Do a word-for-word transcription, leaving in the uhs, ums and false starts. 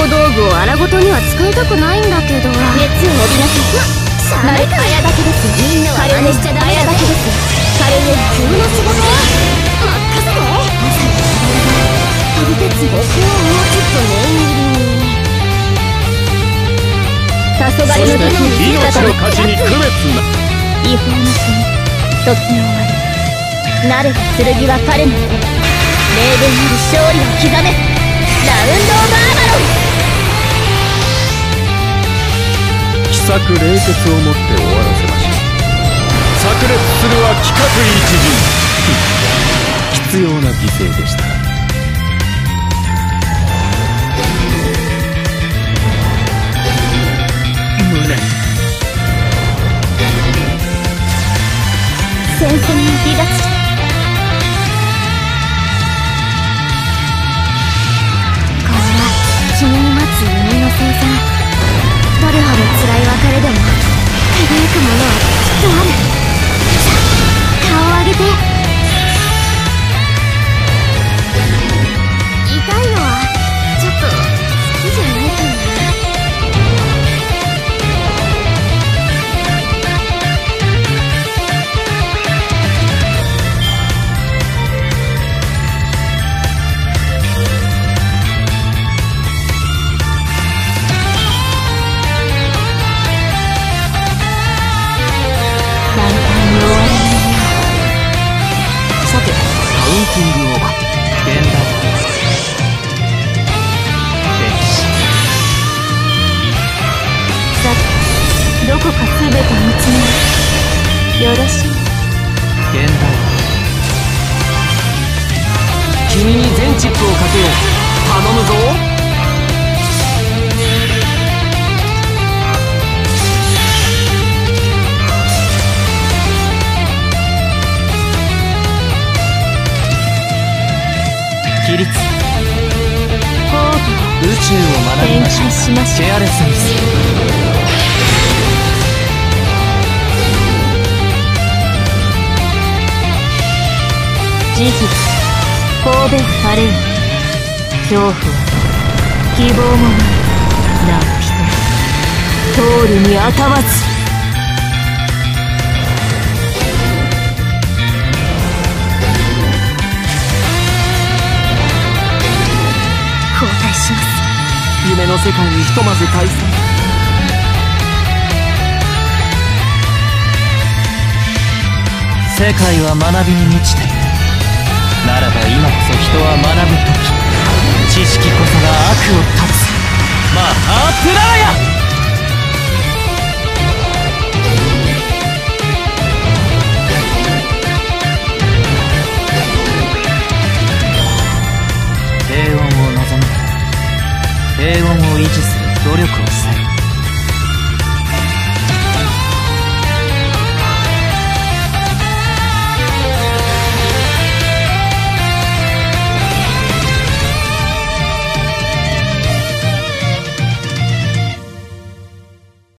道具を荒ごとには使いたくないんだけど。熱を帯びなさい。誰かあやだけです。みんなは真似しちゃダメだけです。彼より急な仕事は任せて。飛び鉄ここをもうちょっと念入りに。黄昏の時に命の価値に区別な。違法の国時の終わり。なれば剣は彼の手。明言なる勝利を刻め。ラウンド・オブ・アーバロン。 奇策冷血をもって終わらせましょう。炸裂するは規格一陣。必要な犠牲でした。無念。 戦線に離脱し。君に待つ夢の生産。どれほど辛い別れでも輝くものはきっとある。顔を上げて。痛いのはちょっと好きじゃないかな。 カウンティングオーバー。現代天使。 さてどこか全て見つめる。よろしい。 現代君に全チップをかけよう。頼むぞ。起立。宇宙を学びましょう。ケアレスミス。 慈悲神戸晴れよ。恐怖は希望もない。なお一人通るにあたわず。 夢の世界にひとまず退散。世界は学びに満ちている。ならば今こそ人は学ぶ時。知識こそが悪を断つ。マハープラーヤ。平穏を望む。平穏を維持する努力を